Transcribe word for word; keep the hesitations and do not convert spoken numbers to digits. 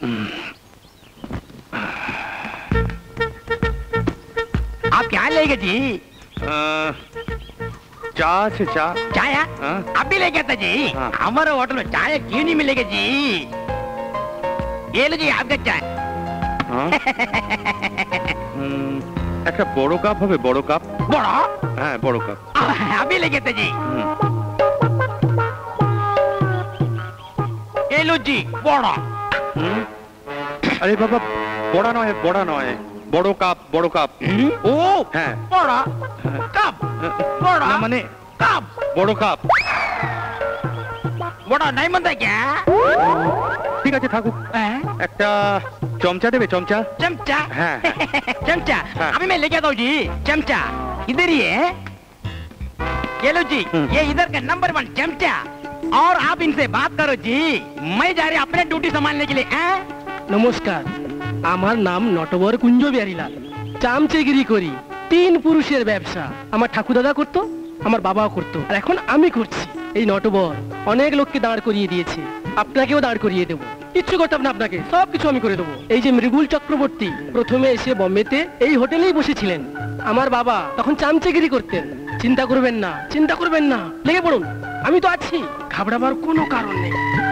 आप क्या लेंगे जी? चाय से चा चाय? आप भी लेके आता जी? हमारे होटल में चाय क्यों नहीं मिलेगा जी? ये लो जी आपका चाय। একটা বড় কাপ হবে, বড় কাপ। বড়? হ্যাঁ বড় কাপ। अभी लेके आता जी। ये लो जी বড়। আরে বাবা বড় নয়, বড় নয়, বড় কাপ, বড় কাপ। ও হ্যাঁ বড় কাপ, বড় না মানে কাপ, বড় কাপ। বড় নাই মানতা क्या? ঠিক আছে থাকুক। একটা चमचा देवे, चमचा। चमचा? हाँ। चमचा? हाँ। अभी मैं लेके आता हूँ जी चमचा। इधर ही है, ये लो जी, ये इधर का नंबर वन चमचा। और आप इनसे बात करो जी, मैं जा रही अपने ड्यूटी संभालने के लिए। নমস্কার, আমার নাম নটবর কুঞ্জ বিহারীলাল। চামচেগিরি করি, তিন পুরুষের ব্যবসা। আমার ঠাকুরদাদা করতো, আমার বাবাও করতো, আর এখন আমি করছি। এই নটবর অনেক লোককে দাঁড় করিয়ে দিয়েছে, আপনাকেও দাঁড় করিয়ে দেবো। কিচ্ছু করতে হবে না আপনাকে, সব কিছু আমি করে দেবো। এই যে মৃগুল চক্রবর্তী প্রথমে এসে বম্বেতে এই হোটেলেই বসেছিলেন। আমার বাবা তখন চামচেগিরি করতেন। চিন্তা করবেন না, চিন্তা করবেন না, লেগে পড়ুন, আমি তো আছি, ঘাবড়াবার কোনো কারণ নেই।